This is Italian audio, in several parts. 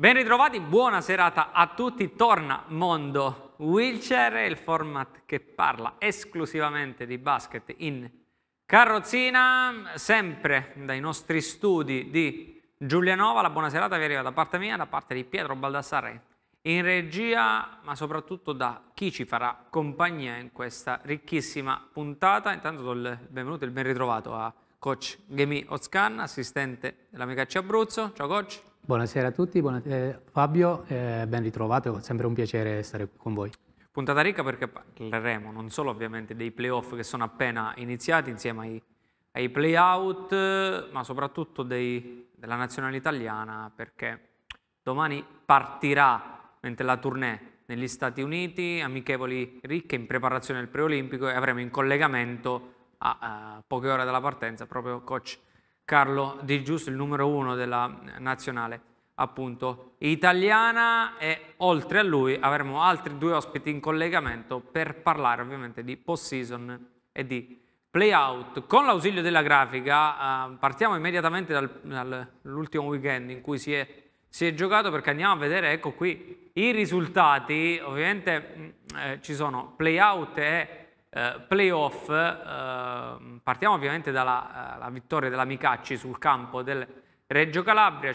Ben ritrovati, buona serata a tutti. Torna Mondo Wheelchair, il format che parla esclusivamente di basket in carrozzina, sempre dai nostri studi di Giulianova. La buona serata vi arriva da parte mia, da parte di Pietro Baldassarre in regia, ma soprattutto da chi ci farà compagnia in questa ricchissima puntata. Intanto do il benvenuto e il ben ritrovato a coach Gemi Ozcan, assistente dell'Amicacci Abruzzo. Ciao coach. Buonasera a tutti, Fabio, ben ritrovato, è sempre un piacere stare con voi. Puntata ricca perché parleremo non solo ovviamente dei playoff che sono appena iniziati insieme ai play-out, ma soprattutto della nazionale italiana, perché domani partirà mentre la tournée negli Stati Uniti, amichevoli ricche in preparazione del preolimpico, e avremo in collegamento a poche ore dalla partenza proprio coach Carlo Di Giusto, il numero 1 della nazionale appunto italiana, e oltre a lui avremo altri due ospiti in collegamento per parlare ovviamente di post-season e di play-out. Con l'ausilio della grafica partiamo immediatamente dall'ultimo weekend in cui si è giocato, perché andiamo a vedere, ecco qui, i risultati. Ovviamente ci sono play-out e playoff. Partiamo ovviamente dalla vittoria dell'Amicacci sul campo del Reggio Calabria,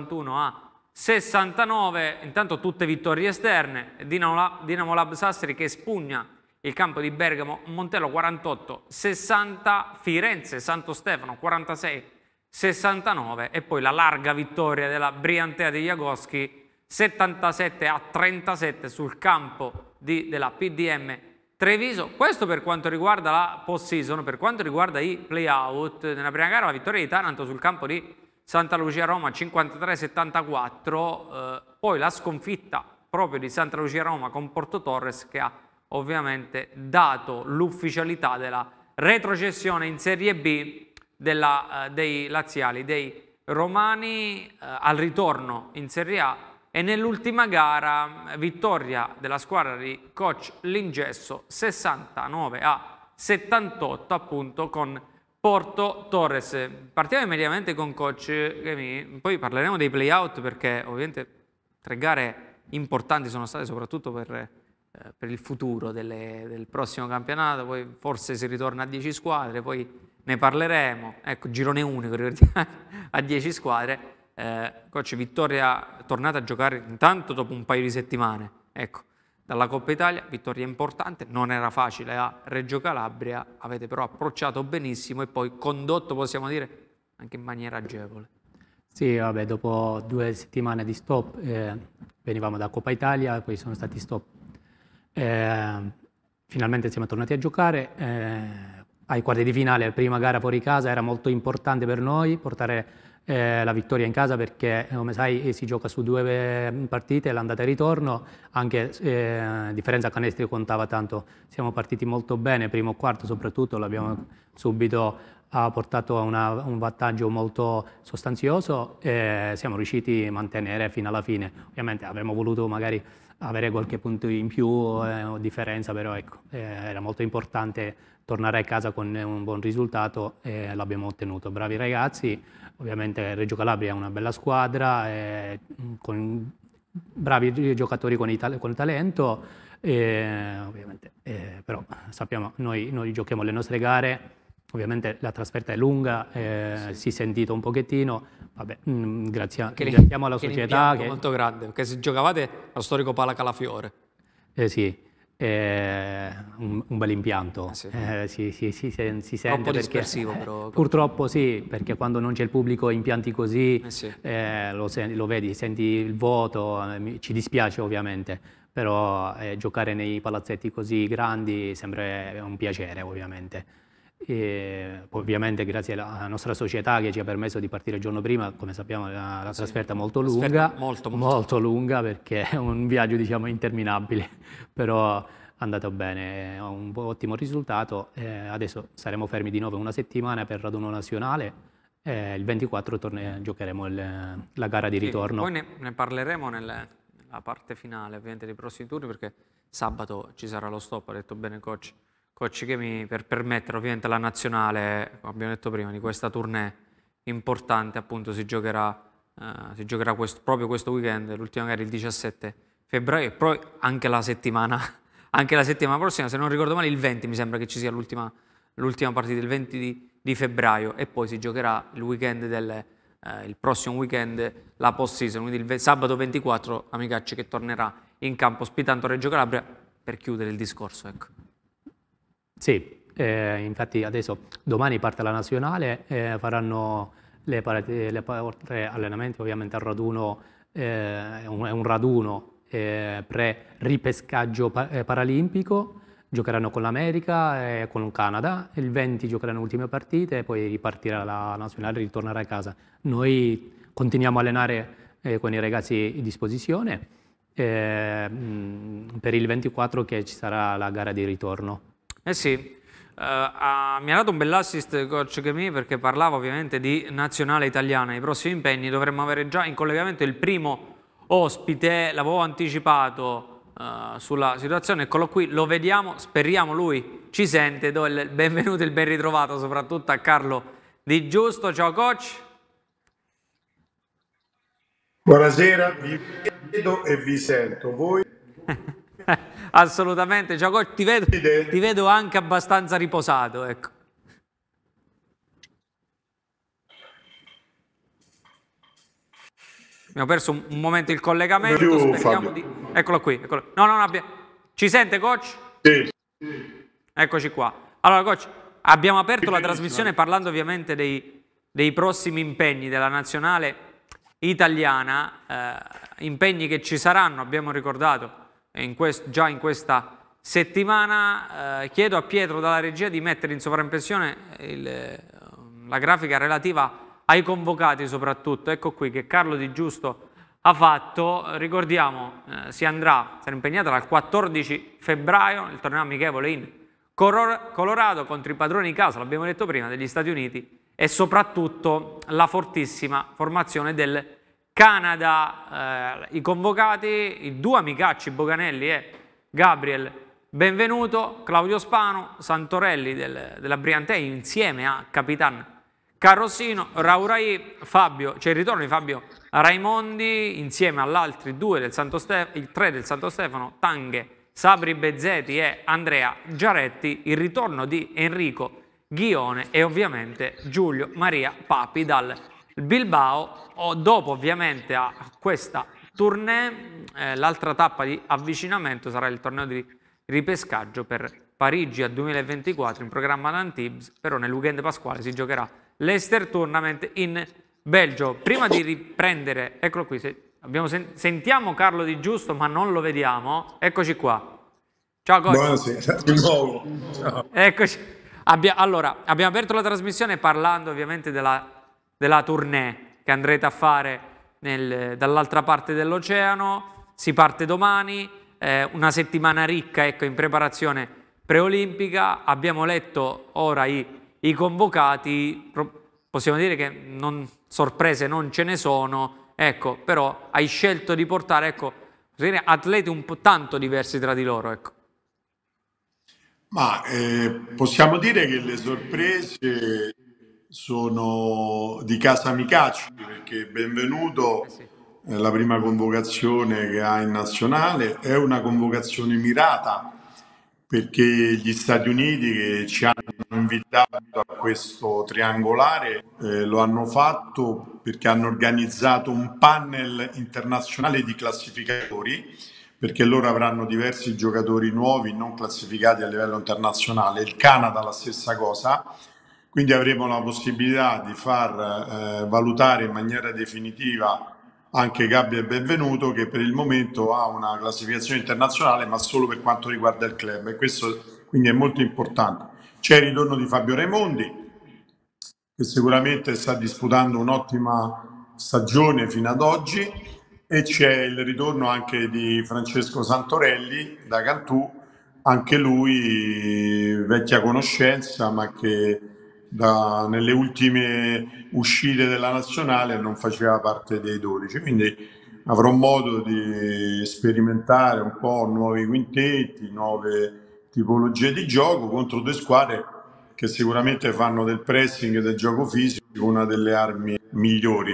51-69, intanto tutte vittorie esterne. Dinamo Lab Sassari che spugna il campo di Bergamo Montello 48-60, Firenze Santo Stefano 46-69 e poi la larga vittoria della Briantea degli Agoschi 77-37 sul campo della PDM Treviso. Questo per quanto riguarda la post-season. Per quanto riguarda i play-out, nella prima gara la vittoria di Taranto sul campo di Santa Lucia Roma 53-74, poi la sconfitta proprio di Santa Lucia Roma con Porto Torres, che ha ovviamente dato l'ufficialità della retrocessione in Serie B dei laziali, dei romani, al ritorno in Serie A. E nell'ultima gara vittoria della squadra di coach Lingesso 69-78 appunto con Porto Torres. Partiamo immediatamente con coach Gemi, poi parleremo dei play-out, perché ovviamente 3 gare importanti sono state, soprattutto per il futuro del prossimo campionato. Poi forse si ritorna a 10 squadre, poi ne parleremo. Ecco, girone unico a 10 squadre. Coach, vittoria, tornata a giocare intanto dopo un paio di settimane, ecco, dalla Coppa Italia, vittoria importante, non era facile a Reggio Calabria, avete però approcciato benissimo e poi condotto, possiamo dire, anche in maniera agevole. Sì, vabbè, dopo 2 settimane di stop venivamo da Coppa Italia, poi sono stati stop. Finalmente siamo tornati a giocare. Ai quarti di finale, la prima gara fuori casa, era molto importante per noi portare la vittoria in casa, perché come sai si gioca su 2 partite, l'andata e ritorno, anche differenza canestri contava tanto. Siamo partiti molto bene, primo quarto soprattutto l'abbiamo subito portato a un vantaggio molto sostanzioso e siamo riusciti a mantenere fino alla fine. Ovviamente avremmo voluto magari avere qualche punto in più o differenza, però ecco, era molto importante tornare a casa con un buon risultato e l'abbiamo ottenuto. Bravi ragazzi, ovviamente Reggio Calabria è una bella squadra, con bravi giocatori con talento, ovviamente, però sappiamo, noi giochiamo le nostre gare, ovviamente la trasferta è lunga, sì. Si è sentito un pochettino, vabbè, ringraziamo alla società. Che è molto grande, perché se giocavate allo storico Pala Calafiore. Sì. Un bel impianto, sì. Si sente troppo dispersivo, però. Purtroppo sì, perché quando non c'è il pubblico impianti così, sì. lo vedi, senti il vuoto, ci dispiace ovviamente, però giocare nei palazzetti così grandi sembra un piacere ovviamente. Ovviamente grazie alla nostra società che ci ha permesso di partire il giorno prima. Come sappiamo la trasferta è molto lunga, molto lunga, perché è un viaggio diciamo interminabile, però è andato bene, un ottimo risultato. Adesso saremo fermi di nuovo una settimana per raduno nazionale, il 24 giocheremo la gara di ritorno. Poi ne parleremo nella parte finale ovviamente dei prossimi turni, perché sabato ci sarà lo stop, ha detto bene coach Gemi, per permettere ovviamente alla nazionale, come abbiamo detto prima, di questa tournée importante. Appunto si giocherà si giocherà proprio questo weekend, l'ultima gara il 17 febbraio, e poi anche la settimana prossima, se non ricordo male il 20 mi sembra che ci sia l'ultima partita, il 20 di febbraio, e poi si giocherà il weekend il prossimo weekend, la post-season, quindi il sabato 24, Amicacci che tornerà in campo ospitando Reggio Calabria per chiudere il discorso. Ecco. Sì, infatti adesso domani parte la nazionale, faranno le allenamenti, ovviamente al raduno, è un raduno pre-ripescaggio paralimpico, giocheranno con l'America e con il Canada, il 20 giocheranno le ultime partite e poi ripartirà la nazionale e ritornerà a casa. Noi continuiamo a allenare con i ragazzi in disposizione per il 24 che ci sarà la gara di ritorno. Eh sì, mi ha dato un bell'assist coach Chemi perché parlava ovviamente di nazionale italiana. I prossimi impegni dovremmo avere già in collegamento il primo ospite, l'avevo anticipato sulla situazione, eccolo qui, lo vediamo, speriamo lui ci sente, do il benvenuto e il ben ritrovato soprattutto a Carlo Di Giusto. Ciao coach. Buonasera, vi vedo e vi sento, voi? Assolutamente, ciao coach, ti vedo anche abbastanza riposato, ecco. Abbiamo perso un momento il collegamento, speriamo di... Eccolo qui, eccolo. No, ci sente coach? Sì. Eccoci qua. Allora coach, abbiamo aperto la trasmissione parlando ovviamente dei prossimi impegni della nazionale italiana, impegni che ci saranno, abbiamo ricordato, già in questa settimana. Chiedo a Pietro dalla regia di mettere in sovraimpressione la grafica relativa ai convocati soprattutto. Ecco qui che Carlo Di Giusto ha fatto, ricordiamo, sarà impegnata dal 14 febbraio nel torneo amichevole in Colorado contro i padroni di casa, l'abbiamo detto prima, degli Stati Uniti, e soprattutto la fortissima formazione del Canada. I convocati, i due amicacci Boganelli e Gabriel Benvenuto, Claudio Spano, Santorelli della Briantei insieme a Capitan Carrosino, Raurai, c'è il ritorno di Fabio Raimondi insieme all'altri due il 3 del Santo Stefano, Tanghe, Sabri Bezzeti e Andrea Giaretti, il ritorno di Enrico Ghione e ovviamente Giulio Maria Papi dal Bilbao. Dopo ovviamente a questa tournée l'altra tappa di avvicinamento sarà il torneo di ripescaggio per Parigi a 2024 in programma ad Antibes, però nel weekend pasquale si giocherà l'Ester Tournament in Belgio. Prima di riprendere, eccolo qui, sentiamo Carlo Di Giusto ma non lo vediamo, eccoci qua. Ciao coach. Buonasera, di nuovo. Ciao. Eccoci. Allora, abbiamo aperto la trasmissione parlando ovviamente della tournée che andrete a fare dall'altra parte dell'oceano. Si parte domani, una settimana ricca, ecco, in preparazione preolimpica. Abbiamo letto ora i convocati, possiamo dire che sorprese non ce ne sono, ecco, però hai scelto di portare, ecco, atleti un po' tanto diversi tra di loro, ecco. Ma possiamo dire che le sorprese sono di casa Amicacci, perché Benvenuto è la prima convocazione che ha in nazionale, è una convocazione mirata, perché gli Stati Uniti che ci hanno invitato a questo triangolare lo hanno fatto perché hanno organizzato un panel internazionale di classificatori, perché loro avranno diversi giocatori nuovi non classificati a livello internazionale, il Canada la stessa cosa, quindi avremo la possibilità di far valutare in maniera definitiva anche Gabriel Benvenuto, che per il momento ha una classificazione internazionale ma solo per quanto riguarda il club, e questo quindi è molto importante. C'è il ritorno di Fabio Raimondi, che sicuramente sta disputando un'ottima stagione fino ad oggi, e c'è il ritorno anche di Francesco Santorelli da Cantù, anche lui vecchia conoscenza ma che nelle ultime uscite della nazionale non faceva parte dei 12, quindi avrò modo di sperimentare un po' nuovi quintetti, nuove tipologie di gioco contro due squadre che sicuramente fanno del pressing e del gioco fisico una delle armi migliori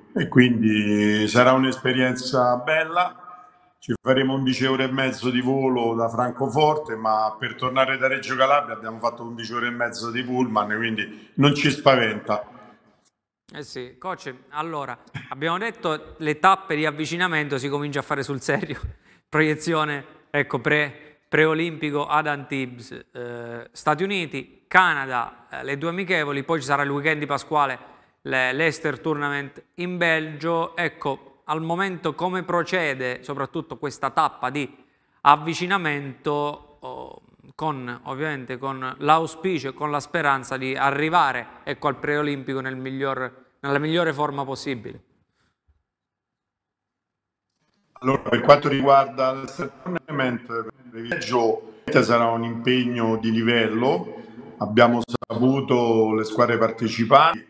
e quindi sarà un'esperienza bella. Ci faremo 11 ore e mezzo di volo da Francoforte, ma per tornare da Reggio Calabria abbiamo fatto 11 ore e mezzo di pullman, quindi non ci spaventa. Eh sì, coach, allora, abbiamo detto le tappe di avvicinamento si comincia a fare sul serio, proiezione, ecco, preolimpico ad Antibes, Stati Uniti, Canada, le 2 amichevoli, poi ci sarà il weekend di Pasquale, l'Ester Tournament in Belgio. Ecco, al momento come procede soprattutto questa tappa di avvicinamento, ovviamente con l'auspicio e con la speranza di arrivare, ecco, al preolimpico nella migliore forma possibile? Allora, per quanto riguarda il tournament, per Reggio sarà un impegno di livello. Abbiamo saputo le squadre partecipanti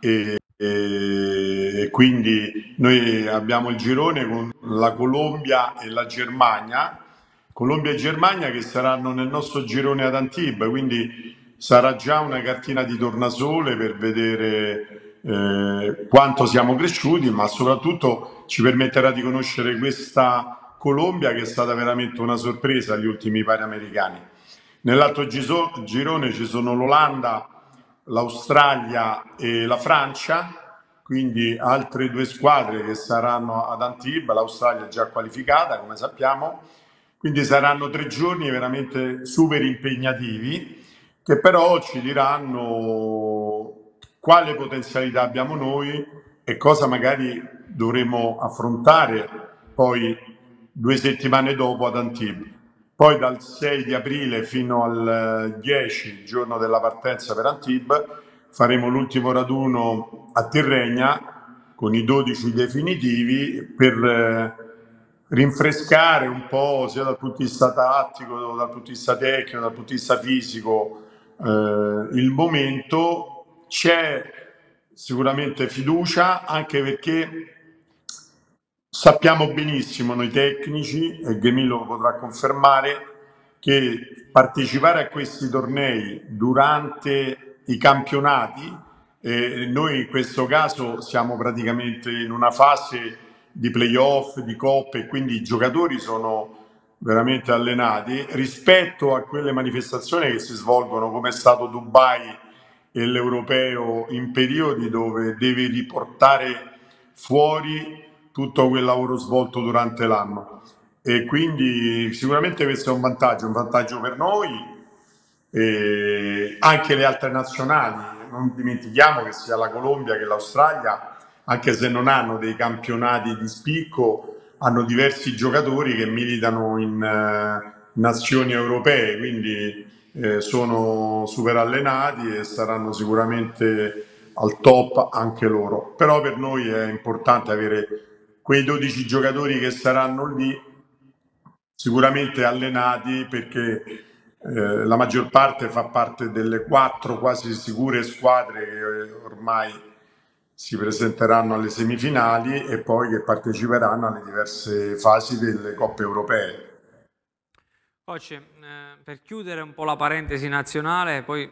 e quindi noi abbiamo il girone con la Colombia e la Germania. Colombia e Germania che saranno nel nostro girone ad Antibes, quindi sarà già una cartina di tornasole per vedere quanto siamo cresciuti, ma soprattutto ci permetterà di conoscere questa Colombia che è stata veramente una sorpresa agli ultimi pari americani. Nell'altro girone ci sono l'Olanda, l'Australia e la Francia, quindi altre 2 squadre che saranno ad Antibes. L'Australia è già qualificata, come sappiamo, quindi saranno 3 giorni veramente super impegnativi che però ci diranno quale potenzialità abbiamo noi e cosa magari dovremo affrontare poi 2 settimane dopo ad Antibes. Poi dal 6 di aprile fino al 10, giorno della partenza per Antibes, faremo l'ultimo raduno a Tirrenia con i 12 definitivi per rinfrescare un po' sia dal punto di vista tattico, dal punto di vista tecnico, dal punto di vista fisico il momento. C'è sicuramente fiducia, anche perché sappiamo benissimo noi tecnici, e Gemillo lo potrà confermare, che partecipare a questi tornei durante i campionati, noi in questo caso siamo praticamente in una fase di playoff, di coppe, quindi i giocatori sono veramente allenati rispetto a quelle manifestazioni che si svolgono come è stato Dubai e l'Europeo in periodi dove devi riportare fuori tutto quel lavoro svolto durante l'anno e quindi sicuramente questo è un vantaggio per noi e anche le altre nazionali. Non dimentichiamo che sia la Colombia che l'Australia, anche se non hanno dei campionati di spicco, hanno diversi giocatori che militano in nazioni europee, quindi sono super allenati e saranno sicuramente al top anche loro. Però per noi è importante avere quei 12 giocatori che saranno lì sicuramente allenati, perché la maggior parte fa parte delle 4 quasi sicure squadre che ormai si presenteranno alle semifinali e poi che parteciperanno alle diverse fasi delle coppe europee. Coach, per chiudere un po' la parentesi nazionale, poi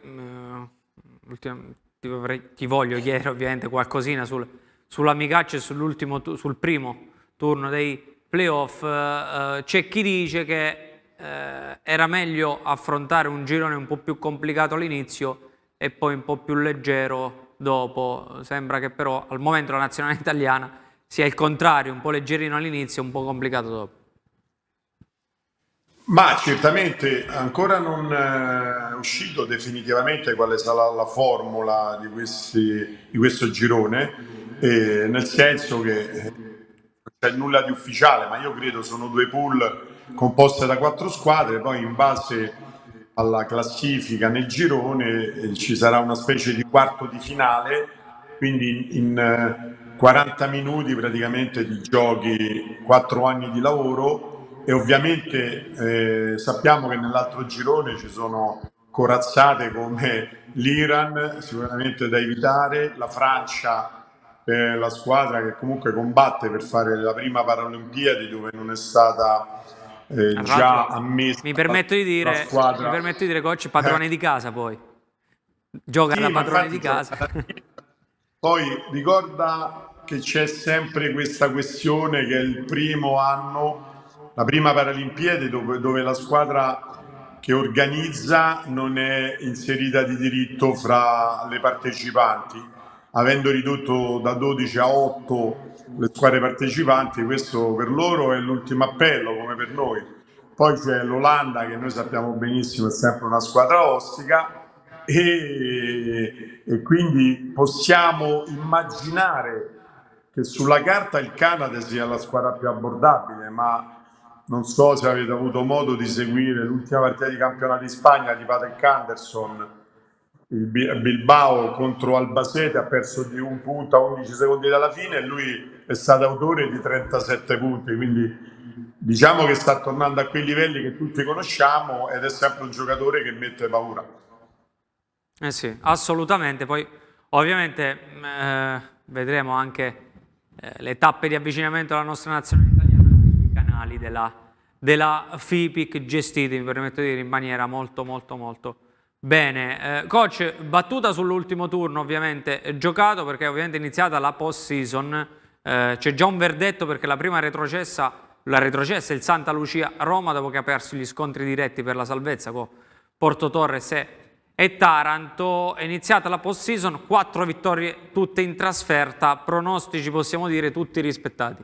ti voglio chiedere ovviamente qualcosina sull'amicaccio e sul primo turno dei playoff. C'è chi dice che era meglio affrontare un girone un po' più complicato all'inizio e poi un po' più leggero dopo. Sembra che però al momento la nazionale italiana sia il contrario, un po' leggerino all'inizio e un po' complicato dopo. Ma certamente ancora non è uscito definitivamente quale sarà la formula di questo girone, nel senso che non c'è nulla di ufficiale, ma io credo sono 2 pool composte da 4 squadre, poi in base alla classifica nel girone ci sarà una specie di quarto di finale, quindi in 40 minuti praticamente ti giochi 4 anni di lavoro. E ovviamente sappiamo che nell'altro girone ci sono corazzate come l'Iran, sicuramente da evitare, la Francia, la squadra che comunque combatte per fare la prima Paralimpiadi dove non è stata già ammessa. Mi permetto di dire, coach, padrone di casa poi. Gioca sì, da padrone di casa. Poi ricorda che c'è sempre questa questione che è il primo anno, la prima Paralimpiade, dove la squadra che organizza non è inserita di diritto fra le partecipanti, avendo ridotto da 12 a 8 le squadre partecipanti. Questo per loro è l'ultimo appello, come per noi. Poi c'è l'Olanda, che noi sappiamo benissimo è sempre una squadra ostica, e quindi possiamo immaginare che sulla carta il Canada sia la squadra più abbordabile, ma non so se avete avuto modo di seguire l'ultima partita di campionato di Spagna di Patrick Anderson, il Bilbao contro Albacete, ha perso di un punto a 11 secondi dalla fine e lui è stato autore di 37 punti, quindi diciamo che sta tornando a quei livelli che tutti conosciamo ed è sempre un giocatore che mette paura. Eh sì, assolutamente. Poi ovviamente vedremo anche le tappe di avvicinamento alla nostra nazionale italiana sui canali della FIPIC, gestiti, mi permetto di dire, in maniera molto bene. Coach, battuta sull'ultimo turno ovviamente giocato, perché ovviamente è iniziata la post-season, c'è già un verdetto perché la prima retrocessa è il Santa Lucia Roma, dopo che ha perso gli scontri diretti per la salvezza con Porto Torres e Taranto. È iniziata la post-season, 4 vittorie tutte in trasferta, pronostici possiamo dire tutti rispettati.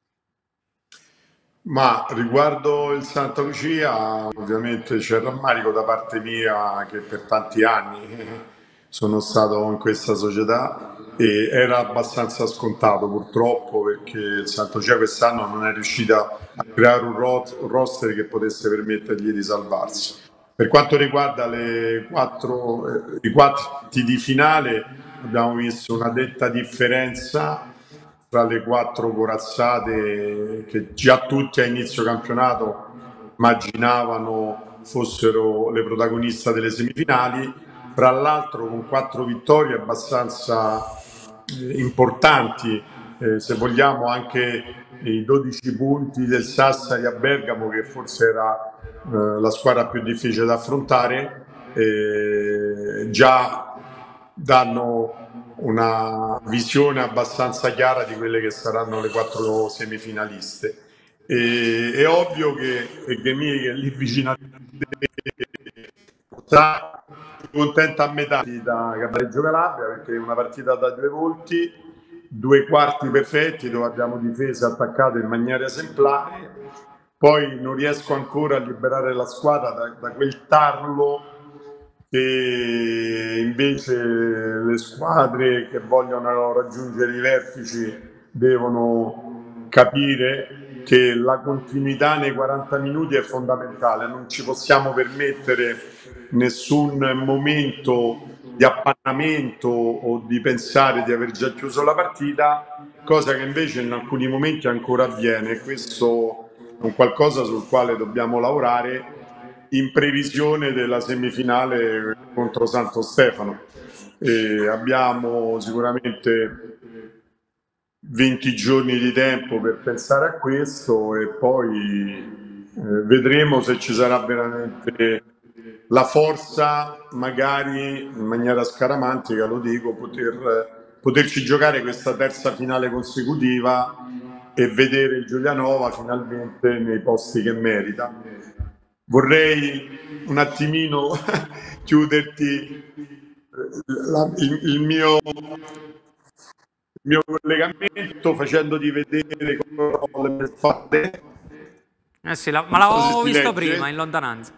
Ma riguardo il Santa Lucia, ovviamente c'è rammarico da parte mia, che per tanti anni sono stato in questa società e era abbastanza scontato purtroppo, perché il Santa Lucia quest'anno non è riuscita a creare un roster che potesse permettergli di salvarsi. Per quanto riguarda i quarti di finale, abbiamo visto una netta differenza tra le 4 corazzate che già tutti a inizio campionato immaginavano fossero le protagoniste delle semifinali, tra l'altro con 4 vittorie abbastanza importanti, se vogliamo anche i 12 punti del Sassari a Bergamo, che forse era la squadra più difficile da affrontare, già danno una visione abbastanza chiara di quelle che saranno le 4 semifinaliste. È ovvio che Ghemi, che è lì vicino a te, sarà contenta a metà da Reggio Calabria, perché è una partita da 2 volti, 2 quarti perfetti dove abbiamo difese e attaccato in maniera esemplare. Poi non riesco ancora a liberare la squadra da quel tarlo che invece le squadre che vogliono raggiungere i vertici devono capire, che la continuità nei 40 minuti è fondamentale. Non ci possiamo permettere nessun momento di appannamento o di pensare di aver già chiuso la partita, cosa che invece in alcuni momenti ancora avviene. Questo è un qualcosa sul quale dobbiamo lavorare in previsione della semifinale contro Santo Stefano. Abbiamo sicuramente 20 giorni di tempo per pensare a questo e poi vedremo se ci sarà veramente la forza, magari in maniera scaramantica, lo dico, poterci giocare questa terza finale consecutiva e vedere il Giulianova finalmente nei posti che merita. Vorrei un attimino chiuderti il mio collegamento facendoti vedere come ho le mie spalle. Sì, ma l'avevo visto prima in lontananza.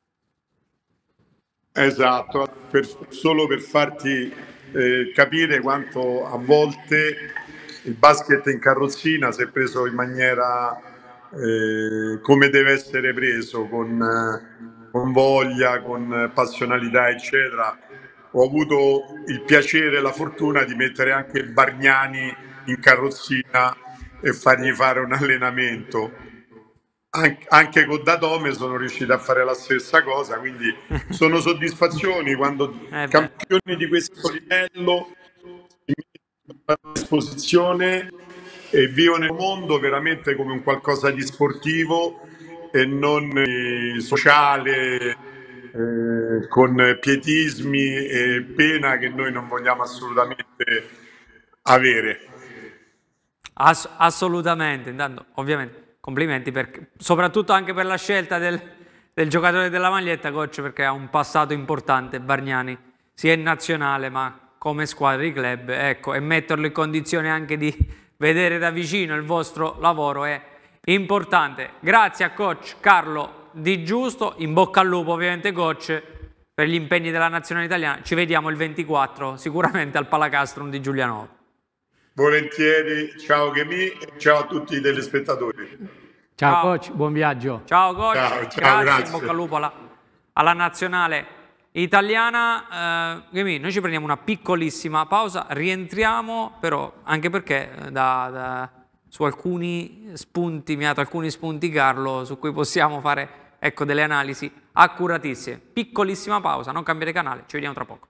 Esatto, solo per farti capire quanto a volte il basket in carrozzina, se preso in maniera come deve essere preso, con voglia, con passionalità, eccetera. Ho avuto il piacere e la fortuna di mettere anche Bargnani in carrozzina e fargli fare un allenamento. Anche con Datome sono riuscito a fare la stessa cosa, quindi sono soddisfazioni quando campioni di questo livello si mettono a disposizione e vivono il mondo veramente come un qualcosa di sportivo e non sociale, con pietismi e pena che noi non vogliamo assolutamente avere. Assolutamente, intanto ovviamente complimenti soprattutto anche per la scelta del giocatore della maglietta, coach, perché ha un passato importante Bargnani, sia in nazionale ma come squadra di club, ecco, e metterlo in condizione anche di vedere da vicino il vostro lavoro è importante. Grazie a coach Carlo Di Giusto, in bocca al lupo ovviamente coach per gli impegni della nazionale italiana, ci vediamo il 24 sicuramente al Palacastrum di Giulianova. Volentieri, ciao Chemi, ciao a tutti i telespettatori. Ciao coach, buon viaggio. Ciao coach, ciao, grazie, in bocca al lupo alla nazionale italiana. Chemi, noi ci prendiamo una piccolissima pausa, rientriamo però anche perché su alcuni spunti, mi ha dato alcuni spunti Carlo su cui possiamo fare, ecco, delle analisi accuratissime. Piccolissima pausa, non cambiate canale, ci vediamo tra poco.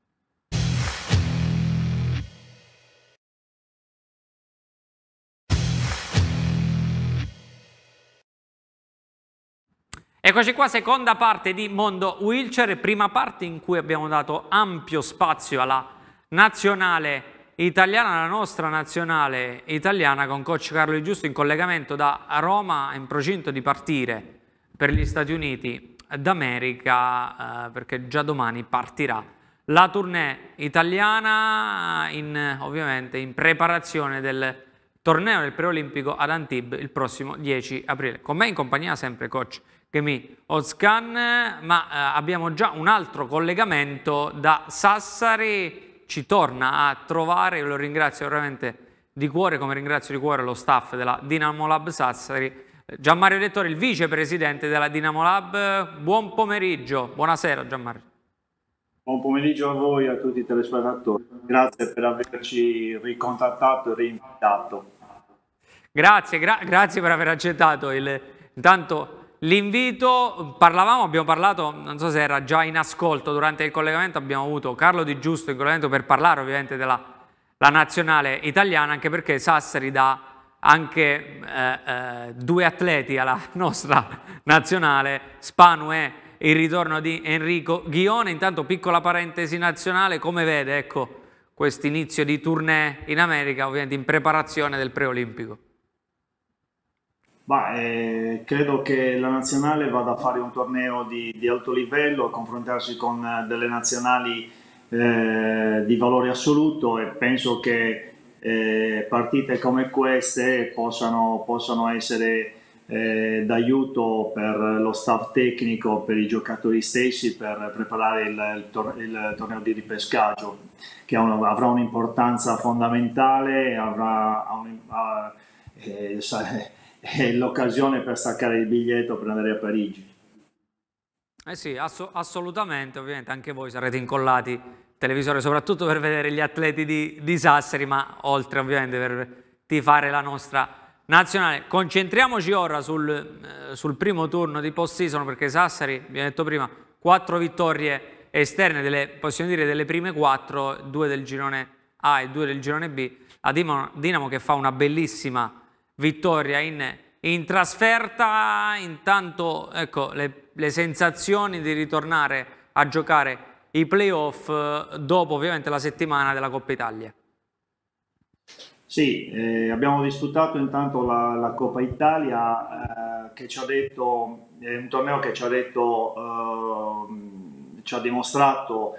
Eccoci qua, seconda parte di Mondo Wheelchair, prima parte in cui abbiamo dato ampio spazio alla nazionale italiana, la nostra nazionale italiana con coach Carlo Di Giusto in collegamento da Roma, in procinto di partire per gli Stati Uniti d'America, perché già domani partirà la tournée italiana ovviamente in preparazione del torneo del preolimpico ad Antibes il prossimo 10 aprile. Con me in compagnia sempre coach Chemi Ozcan, ma abbiamo già un altro collegamento da Sassari, ci torna a trovare, io lo ringrazio veramente di cuore, come ringrazio di cuore lo staff della Dynamo Lab Sassari, Gianmario Dettori, il vicepresidente della Dynamo Lab. Buon pomeriggio, buonasera Gianmario. Buon pomeriggio a voi e a tutti i telespettatori, grazie per averci ricontattato e reinvitato. Grazie per aver accettato intanto l'invito. Abbiamo parlato, non so se era già in ascolto durante il collegamento, abbiamo avuto Carlo Di Giusto in collegamento per parlare ovviamente della nazionale italiana, anche perché Sassari dà anche due atleti alla nostra nazionale, Spanu e il ritorno di Enrico Ghione. Intanto piccola parentesi nazionale, come vede, ecco, questo inizio di tournée in America, ovviamente in preparazione del preolimpico? Credo che la nazionale vada a fare un torneo di alto livello, a confrontarsi con delle nazionali di valore assoluto, e penso che partite come queste possano essere d'aiuto per lo staff tecnico, per i giocatori stessi, per preparare il torneo di ripescaggio, che avrà un'importanza fondamentale, è l'occasione per staccare il biglietto per andare a Parigi. Sì, assolutamente, ovviamente anche voi sarete incollati al televisore, soprattutto per vedere gli atleti di Sassari, ma oltre ovviamente per tifare la nostra nazionale. Concentriamoci ora sul primo turno di post-season, perché Sassari, abbiamo detto prima, 4 vittorie esterne, possiamo dire delle prime 4, 2 del girone A e 2 del girone B. La Dinamo che fa una bellissima vittoria in trasferta. Intanto, ecco, le sensazioni di ritornare a giocare i playoff dopo ovviamente la settimana della Coppa Italia. Sì, abbiamo disputato intanto la Coppa Italia, che ci ha detto, è un torneo che ci ha dimostrato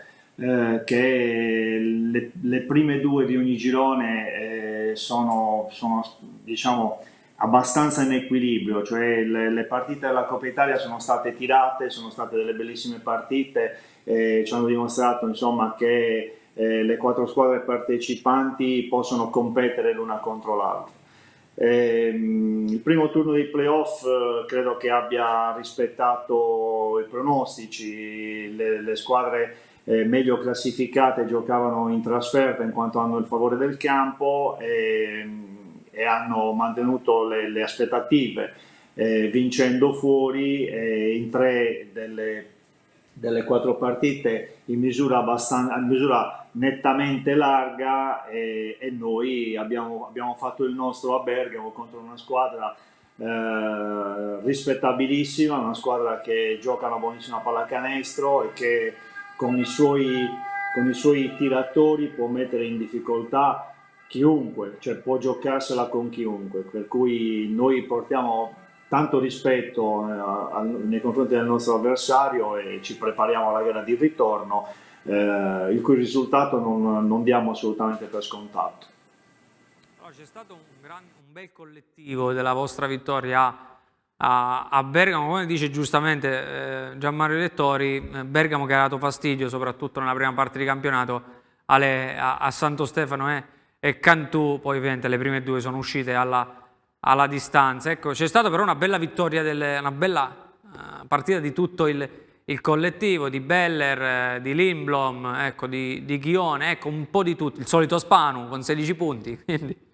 che le prime 2 di ogni girone sono diciamo abbastanza in equilibrio, cioè le partite della Coppa Italia sono state tirate, sono state delle bellissime partite, ci hanno dimostrato insomma che le 4 squadre partecipanti possono competere l'una contro l'altra. Il primo turno dei playoff credo che abbia rispettato i pronostici, le squadre meglio classificate giocavano in trasferta in quanto hanno il favore del campo e hanno mantenuto le aspettative, vincendo fuori in 3 delle 4 partite in misura nettamente larga, e noi abbiamo fatto il nostro a Bergamo contro una squadra rispettabilissima, una squadra che gioca una buonissima pallacanestro e che con i suoi tiratori può mettere in difficoltà chiunque, cioè può giocarsela con chiunque, per cui noi portiamo tanto rispetto nei confronti del nostro avversario e ci prepariamo alla gara di ritorno, il cui risultato non diamo assolutamente per scontato. C'è stato un bel collettivo della vostra vittoria a Bergamo, come dice giustamente Gianmario Lettori. Bergamo che ha dato fastidio soprattutto nella prima parte di campionato a Santo Stefano e Cantù, poi ovviamente le prime due sono uscite alla distanza. Ecco, c'è stata però una bella vittoria, una bella partita di tutto il collettivo, di Beller, di Lindblom, ecco, di Ghione, ecco, un po' di tutto, il solito Spanu con 16 punti, quindi...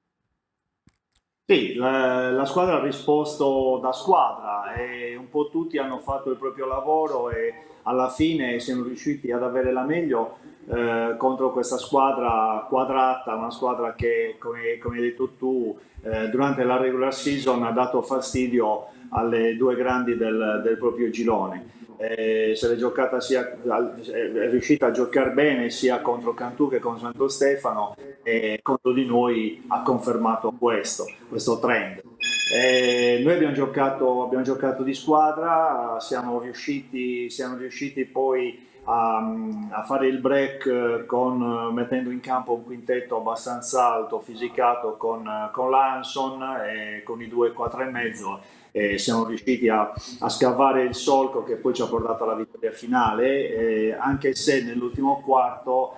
Sì, la squadra ha risposto da squadra e un po' tutti hanno fatto il proprio lavoro e alla fine siamo riusciti ad avere la meglio contro questa squadra quadrata, una squadra che, come hai detto tu, durante la regular season ha dato fastidio alle due grandi del proprio girone. Se l'è giocata è riuscita a giocare bene sia contro Cantù che con Santo Stefano, e contro di noi ha confermato questo trend. Noi abbiamo giocato di squadra, siamo riusciti poi a fare il break mettendo in campo un quintetto abbastanza alto, fisicato con Lanson e con i due 4,5. Siamo riusciti a scavare il solco che poi ci ha portato alla vittoria finale, anche se nell'ultimo quarto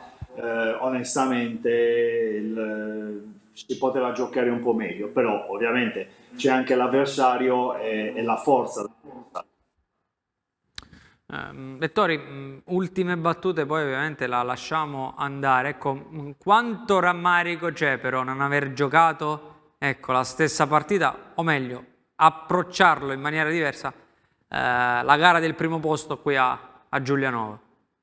onestamente si poteva giocare un po' meglio, però ovviamente c'è anche l'avversario e la forza. Lettori, ultime battute, poi ovviamente la lasciamo andare. Ecco, quanto rammarico c'è però non aver giocato, ecco, la stessa partita, o meglio, approcciarlo in maniera diversa, la gara del primo posto qui a Giulianova.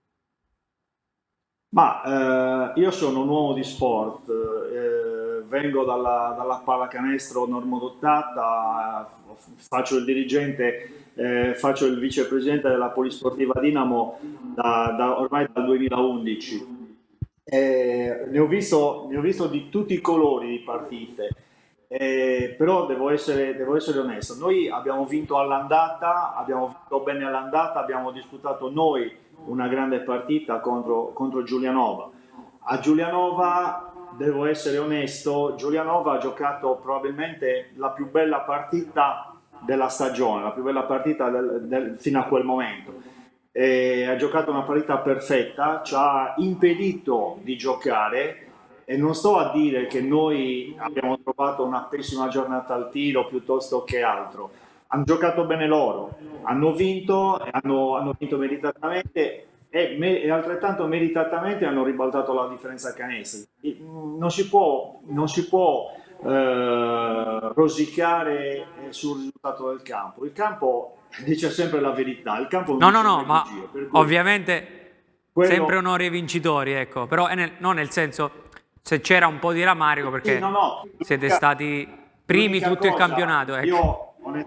Ma io sono un uomo di sport, vengo dalla pallacanestro normodottata, faccio il dirigente, faccio il vicepresidente della Polisportiva Dinamo ormai dal 2011. Ne ho visto di tutti i colori di partite, però devo essere onesto. Noi abbiamo vinto all'andata, abbiamo vinto bene all'andata, abbiamo disputato noi una grande partita contro Giulianova. A Giulianova, devo essere onesto, Giulianova ha giocato probabilmente la più bella partita della stagione, la più bella partita fino a quel momento. Ha giocato una partita perfetta, ci ha impedito di giocare, e non sto a dire che noi abbiamo trovato una pessima giornata al tiro piuttosto che altro. Hanno giocato bene loro, hanno vinto meritatamente e altrettanto meritatamente hanno ribaltato la differenza canestri. Non si può rosicare sul risultato del campo. Il campo dice sempre la verità. Il campo no, ma ovviamente sempre onori ai vincitori, ecco, però non nel senso, se c'era un po' di rammarico perché siete stati primi tutto il campionato, ecco.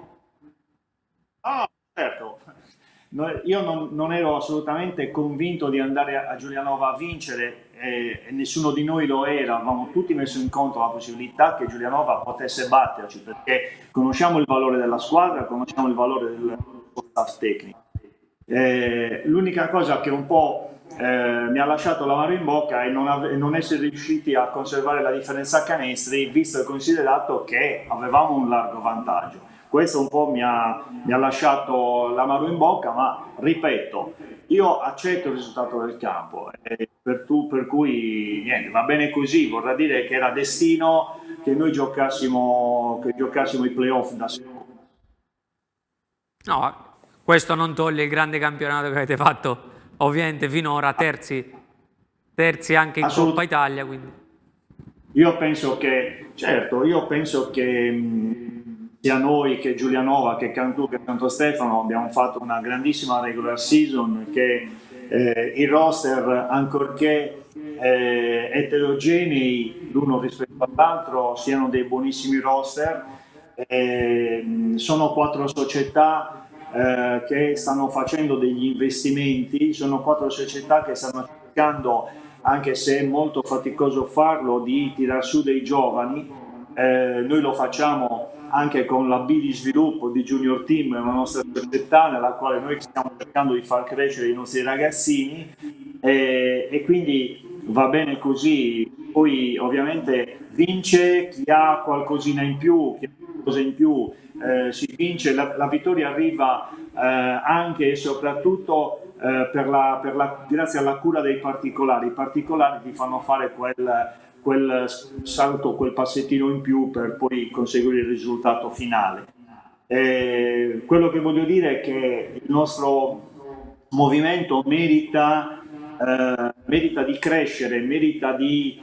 Certo, io non ero assolutamente convinto di andare a Giulianova a vincere e nessuno di noi lo era. Avevamo tutti messo in conto la possibilità che Giulianova potesse batterci, perché conosciamo il valore della squadra, conosciamo il valore del staff tecnico. L'unica cosa che un po' mi ha lasciato l'amaro in bocca è non essere riusciti a conservare la differenza canestri, visto e considerato che avevamo un largo vantaggio. Questo un po' mi ha lasciato l'amaro in bocca, ma ripeto, io accetto il risultato del campo, per cui niente, va bene così. Vorrà dire che era destino che noi giocassimo i playoff da sicuro. No, questo non toglie il grande campionato che avete fatto, ovviamente finora terzi anche in Coppa Italia, quindi. Io penso che sia noi che Giulianova, che Cantù, che Santo Stefano abbiamo fatto una grandissima regular season, che i roster, ancorché eterogenei l'uno rispetto all'altro, siano dei buonissimi roster. Sono 4 società che stanno facendo degli investimenti, sono 4 società che stanno cercando anche se è molto faticoso farlo, di tirar su dei giovani. Noi lo facciamo anche con la B di sviluppo di Junior Team, una nostra società nella quale noi stiamo cercando di far crescere i nostri ragazzini, e quindi va bene così. Poi ovviamente vince chi ha qualcosina in più, chi ha qualcosa in più, si vince, la vittoria arriva anche e soprattutto grazie alla cura dei particolari. I particolari ti fanno fare quel salto, quel passettino in più per poi conseguire il risultato finale. Quello che voglio dire è che il nostro movimento merita di crescere, merita di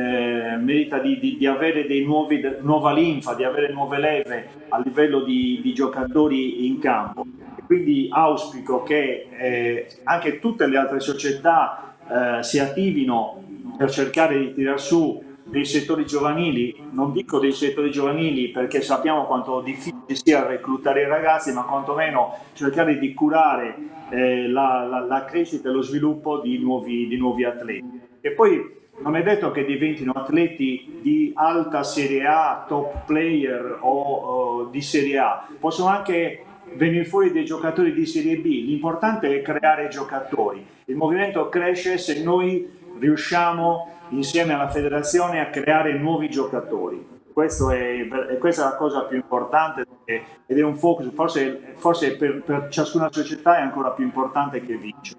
avere nuova linfa, di avere nuove leve a livello di giocatori in campo. Quindi auspico che anche tutte le altre società si attivino per cercare di tirar su dei settori giovanili. Non dico dei settori giovanili perché sappiamo quanto difficile sia reclutare i ragazzi, ma quantomeno cercare di curare la crescita e lo sviluppo di nuovi atleti. E poi non è detto che diventino atleti di alta Serie A, top player o di Serie A, possono anche venire fuori dei giocatori di Serie B. L'importante è creare giocatori. Il movimento cresce se noi riusciamo insieme alla federazione a creare nuovi giocatori. Questa è la cosa più importante ed è un focus, forse per ciascuna società è ancora più importante che vincere.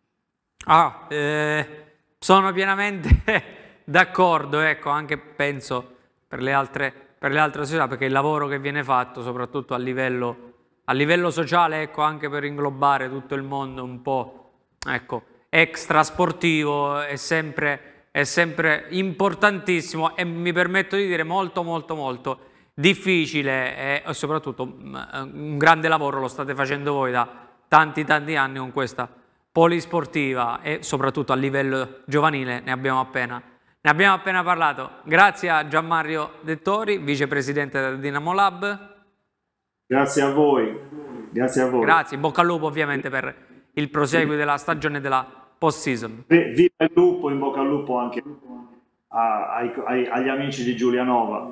Sono pienamente d'accordo, ecco, anche penso per le altre società, perché il lavoro che viene fatto soprattutto a livello sociale, ecco, anche per inglobare tutto il mondo un po', ecco, extra sportivo è sempre importantissimo, e mi permetto di dire molto difficile, e soprattutto un grande lavoro lo state facendo voi da tanti anni con questa polisportiva, e soprattutto a livello giovanile ne abbiamo appena parlato. Grazie a Gianmario Dettori, vicepresidente del Dynamo Lab. Grazie a voi. Grazie, in bocca al lupo ovviamente per il proseguo della stagione della post-season. Viva il lupo, in bocca al lupo anche agli amici di Giulianova.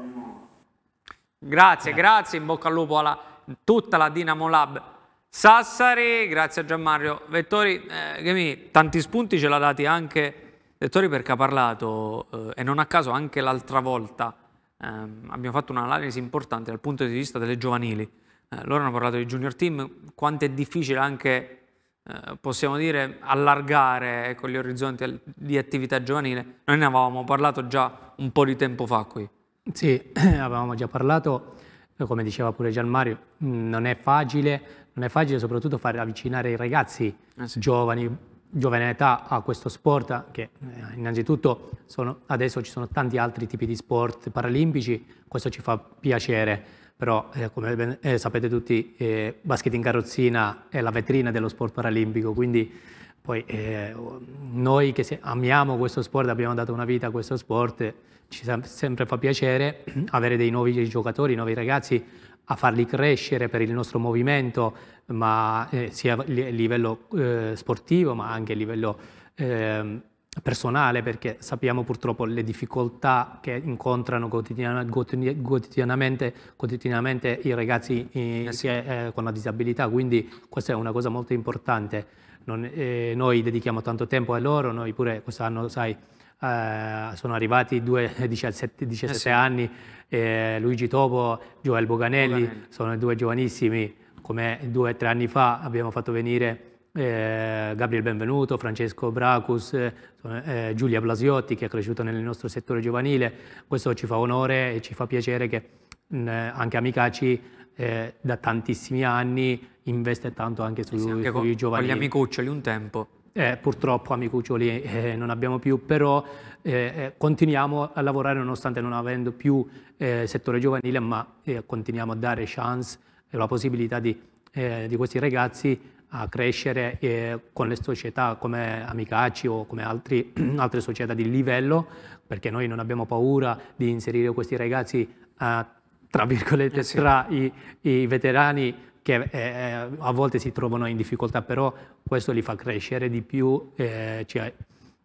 Grazie, in bocca al lupo a tutta la Dynamo Lab Sassari. Grazie a Gianmario Vettori, tanti spunti ce l'ha dati anche Vettori, perché ha parlato, e non a caso anche l'altra volta abbiamo fatto un'analisi importante dal punto di vista delle giovanili. Loro hanno parlato di Junior Team, quanto è difficile anche, possiamo dire, allargare con gli orizzonti di attività giovanile. Noi ne avevamo parlato già un po' di tempo fa qui. Sì, avevamo già parlato, come diceva pure Gianmario, non è facile soprattutto far avvicinare i ragazzi giovane età a questo sport, che innanzitutto adesso ci sono tanti altri tipi di sport paralimpici, questo ci fa piacere. Però come sapete tutti, basket in carrozzina è la vetrina dello sport paralimpico, quindi poi noi che amiamo questo sport, abbiamo dato una vita a questo sport, ci sempre fa piacere avere dei nuovi giocatori, nuovi ragazzi, a farli crescere per il nostro movimento, ma sia a livello sportivo ma anche a livello personale, perché sappiamo purtroppo le difficoltà che incontrano quotidianamente i ragazzi con una disabilità, quindi questa è una cosa molto importante. Noi dedichiamo tanto tempo a loro, noi pure quest'anno, sai, sono arrivati 17 anni, Luigi Topo, Joel Boganelli, sono due giovanissimi, come 2 o 3 anni fa abbiamo fatto venire Gabriel Benvenuto, Francesco Bracus, Giulia Blasiotti, che è cresciuto nel nostro settore giovanile. Questo ci fa onore e ci fa piacere che anche Amicaci da tantissimi anni investe tanto anche sui giovani. Con gli amicuccioli un tempo. Purtroppo amicuccioli non abbiamo più, però continuiamo a lavorare nonostante non avendo più settore giovanile, ma continuiamo a dare chance e la possibilità di questi ragazzi a crescere con le società come Amicaci o come altre società di livello, perché noi non abbiamo paura di inserire questi ragazzi tra virgolette tra i veterani che a volte si trovano in difficoltà, però questo li fa crescere di più,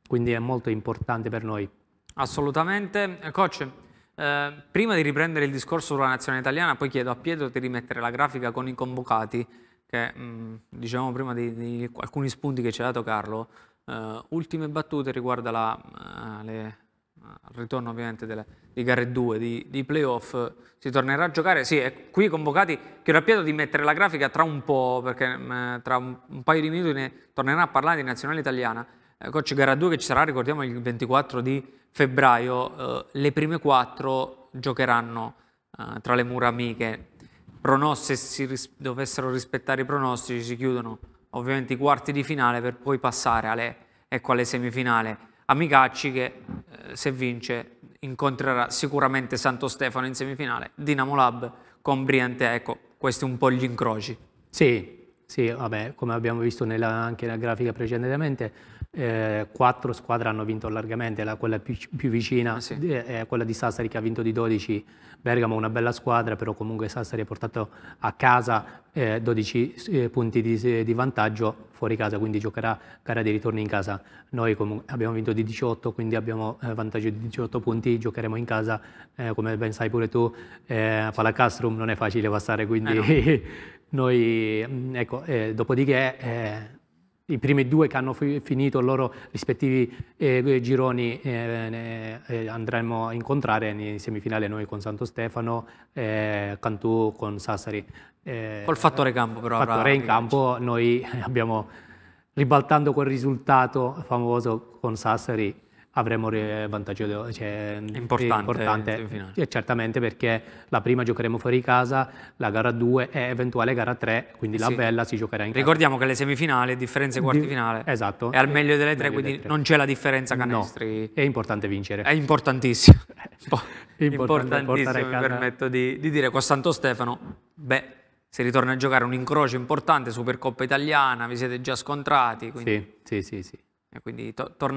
quindi è molto importante per noi. Assolutamente. Coach, prima di riprendere il discorso sulla nazionale italiana, poi chiedo a Pietro di rimettere la grafica con i convocati, che dicevamo prima di alcuni spunti che ci ha dato Carlo. Ultime battute riguardo al ritorno ovviamente di gare 2, di playoff. Si tornerà a giocare, sì, qui i convocati. Chiedo a Pietro di mettere la grafica tra un po', perché tra un paio di minuti ne tornerà a parlare di nazionale italiana. Coach, gara 2 che ci sarà, ricordiamo, il 24 di febbraio, le prime 4 giocheranno tra le mura amiche. Se si dovessero rispettare i pronostici, si chiudono ovviamente i quarti di finale per poi passare alle semifinali. Amicacci che se vince incontrerà sicuramente Santo Stefano in semifinale, Dinamo Lab con Briantea. Ecco, questi un po' gli incroci. Sì, vabbè, come abbiamo visto anche nella grafica precedentemente, 4 squadre hanno vinto largamente, quella più vicina è quella di Sassari che ha vinto di 12, Bergamo una bella squadra, però comunque Sassari ha portato a casa 12 punti di vantaggio fuori casa, quindi giocherà gara di ritorno in casa. Noi abbiamo vinto di 18, quindi abbiamo vantaggio di 18 punti, giocheremo in casa, come ben sai pure tu, Palacastrum non è facile passare, quindi noi, ecco, dopodiché i primi 2 che hanno finito i loro rispettivi gironi andremo a incontrare in semifinale, noi con Santo Stefano, Cantù con Sassari. Col fattore campo però. Fattore in campo, noi abbiamo, ribaltando quel risultato famoso con Sassari, avremo vantaggio importante, certamente, perché la prima giocheremo fuori casa, la gara 2 e eventuale gara 3, quindi la bella si giocherà in casa. Ricordiamo che le semifinali, differenza quarti finale, esatto, è al meglio delle 3, quindi non c'è la differenza canestri. No, è importante vincere. È importantissimo. importantissimo, mi permetto di dire. Con Santo Stefano, si ritorna a giocare un incrocio importante, Supercoppa italiana, vi siete già scontrati. Quindi, sì. E quindi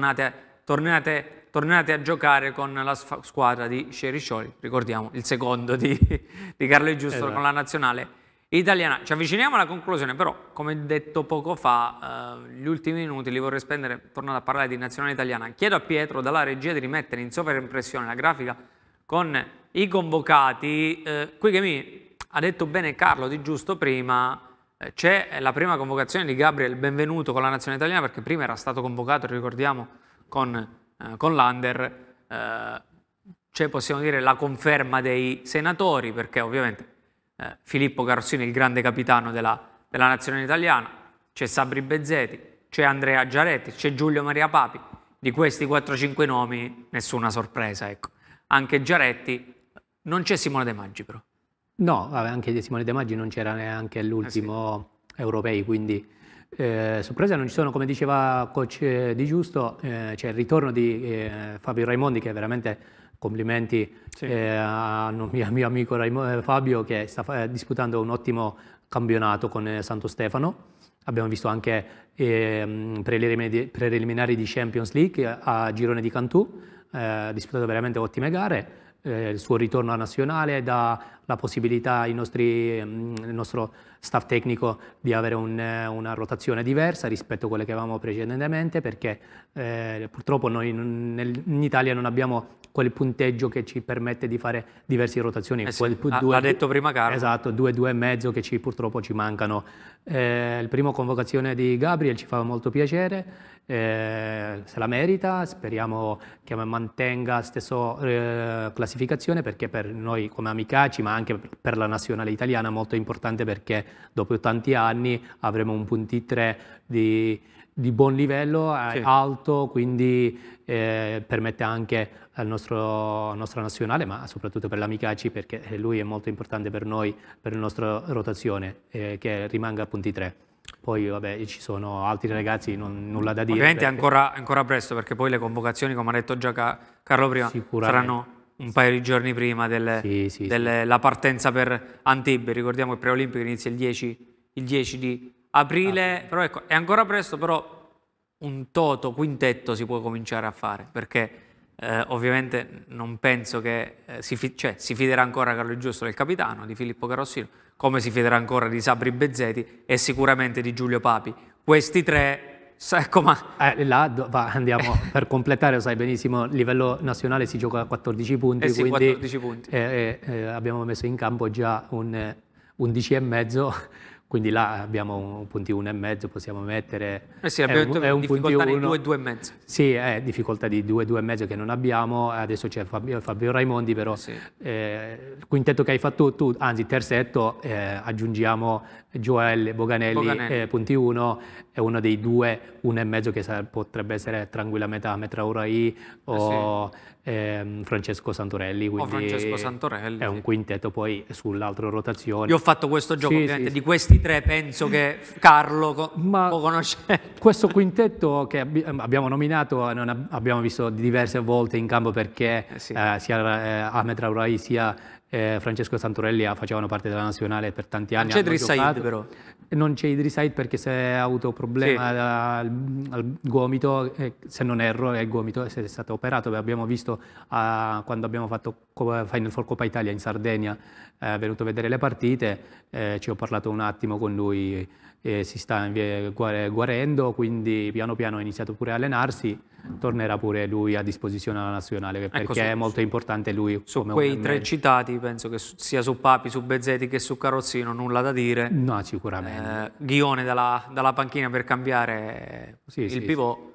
tornate a giocare con la squadra di Ceriscioli, ricordiamo il secondo di Carlo Giusto, esatto, con la nazionale italiana. Ci avviciniamo alla conclusione, però come detto poco fa, gli ultimi minuti li vorrei spendere tornando a parlare di nazionale italiana. Chiedo a Pietro dalla regia di rimettere in sovraimpressione la grafica con i convocati. Qui che mi ha detto bene Carlo Di Giusto prima, c'è la prima convocazione di Gabriel Benvenuto con la nazionale italiana, perché prima era stato convocato, ricordiamo, con l'Under. C'è, possiamo dire, la conferma dei senatori, perché ovviamente Filippo Carossini è il grande capitano della nazionale italiana, c'è Sabri Bezzeti, c'è Andrea Giaretti, c'è Giulio Maria Papi. Di questi 4-5 nomi nessuna sorpresa, ecco. Anche Giaretti, non c'è Simone De Maggi però. No, anche Simone De Maggi non c'era neanche all'ultimo europei, quindi sorprese non ci sono. Come diceva coach Di Giusto, c'è il ritorno di Fabio Raimondi, che veramente complimenti al mio amico Fabio, che sta disputando un ottimo campionato con Santo Stefano. Abbiamo visto anche preliminari di Champions League a girone di Cantù, ha disputato veramente ottime gare. Il suo ritorno a nazionale dà la possibilità il nostro staff tecnico di avere una rotazione diversa rispetto a quelle che avevamo precedentemente, perché purtroppo noi in Italia non abbiamo quel punteggio che ci permette di fare diverse rotazioni. L'ha detto prima Carlo. Esatto, 2,5 che purtroppo ci mancano. Il primo convocazione di Gabriel ci fa molto piacere, se la merita, speriamo che mantenga la stessa classificazione, perché per noi come Amicacci, ma anche per la nazionale italiana è molto importante, perché dopo tanti anni avremo un punti 3 di buon livello, alto, quindi permette anche al nostra nazionale, ma soprattutto per l'Amicacci, perché lui è molto importante per noi, per la nostra rotazione, che rimanga a punti 3. Poi vabbè, ci sono altri ragazzi, nulla da dire. Ovviamente è ancora presto, perché poi le convocazioni, come ha detto già Carlo prima, saranno un paio di giorni prima della partenza per Antibes. Ricordiamo che il preolimpico inizia il 10 di aprile, però ecco, è ancora presto, però un quintetto si può cominciare a fare, perché ovviamente non penso che si fiderà ancora Carlo Giusto del capitano, di Filippo Carossino, come si fiderà ancora di Sabri Bezzeti e sicuramente di Giulio Papi. Questi 3 Ecco, ma andiamo per completare, lo sai benissimo, a livello nazionale si gioca a 14 punti, sì, quindi 14 punti. abbiamo messo in campo già un 11,5, quindi là abbiamo un punti 1,5, possiamo mettere... sì, abbiamo è un difficoltà di 2, 2,5. Sì, è difficoltà di 2, 2,5 che non abbiamo, adesso c'è Fabio Raimondi, però Sì. il quintetto che hai fatto tu, anzi terzetto, aggiungiamo Joel Boganelli. Punti 1, è uno dei 2, 1,5 che potrebbe essere tranquillamente Ahmed Traoré o Francesco Santorelli, quindi Francesco Santorelli, è un quintetto. Poi sull'altra rotazione io ho fatto questo gioco, Sì, ovviamente, sì, di questi tre penso che Carlo lo conosce. Questo quintetto che abbiamo nominato abbiamo visto diverse volte in campo, perché sia Ahmed Traoré sia Francesco Santorelli facevano parte della nazionale per tanti anni. Non c'è Idriss Said però. Non c'è Idriss Said perché si è avuto problema al gomito, se non erro è il gomito, è stato operato. Abbiamo visto quando abbiamo fatto Final Four Coppa Italia in Sardegna, è venuto a vedere le partite, ci ho parlato un attimo con lui, si sta guarendo, quindi piano piano ha iniziato pure a allenarsi, tornerà pure lui a disposizione alla nazionale, perché è molto importante lui. Su quei tre citati, penso che sia su Papi, su Bezzetti che su Carrozzino, nulla da dire. No, sicuramente. Ghione dalla panchina per cambiare il pivot.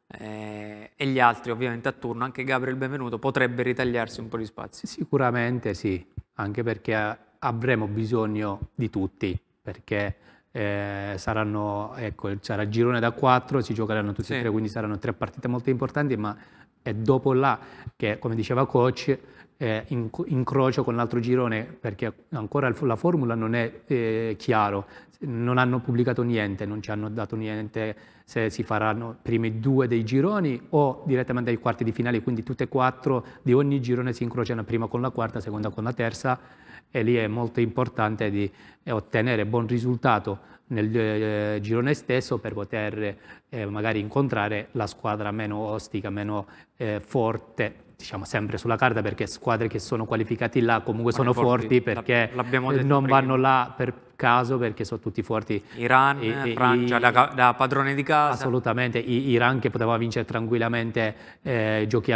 E gli altri ovviamente a turno, anche Gabriel Benvenuto potrebbe ritagliarsi un po' di spazio. Sicuramente sì, anche perché avremo bisogno di tutti, perché sarà il girone da 4, si giocheranno tutti e tre, quindi saranno 3 partite molto importanti, ma è dopo là che, come diceva coach, incrocio con l'altro girone, perché ancora la formula non è chiaro, non hanno pubblicato niente, non ci hanno dato niente se si faranno primi 2 dei gironi o direttamente ai quarti di finale, quindi tutte e 4 di ogni girone si incrociano, prima con la quarta, seconda con la terza, e lì è molto importante di ottenere buon risultato nel girone stesso per poter magari incontrare la squadra meno ostica, meno forte, diciamo sempre sulla carta, perché squadre che sono qualificati là comunque sono forti, perché non vanno là per caso, perché sono tutti forti. Iran, Francia da padrone di casa. Assolutamente, Iran che poteva vincere tranquillamente giochi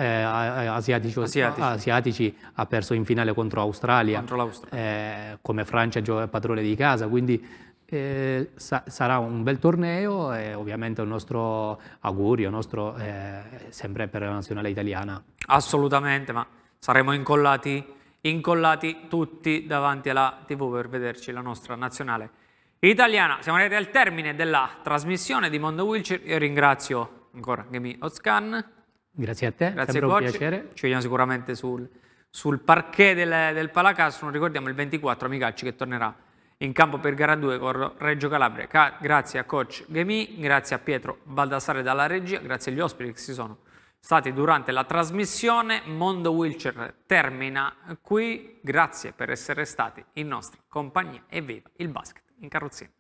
asiatici, ha perso in finale contro Australia, come Francia padrone di casa, quindi sarà un bel torneo, e ovviamente un nostro augurio, sempre per la nazionale italiana. Assolutamente, ma saremo incollati tutti davanti alla TV per vederci la nostra nazionale italiana. Siamo arrivati al termine della trasmissione di Mondo Wheelchair. Io ringrazio ancora Gemi Ozcan. Grazie a te, grazie coach. Un piacere. Ci vediamo sicuramente sul parquet del Palacastro. Non ricordiamo il 24 Amicacci che tornerà in campo per gara 2 con Reggio Calabria. Grazie a coach Gemi, grazie a Pietro Baldassare dalla regia, grazie agli ospiti che si sono stati durante la trasmissione. Mondo Wheelchair termina qui, grazie per essere stati in nostra compagnia e viva il basket in carrozzina.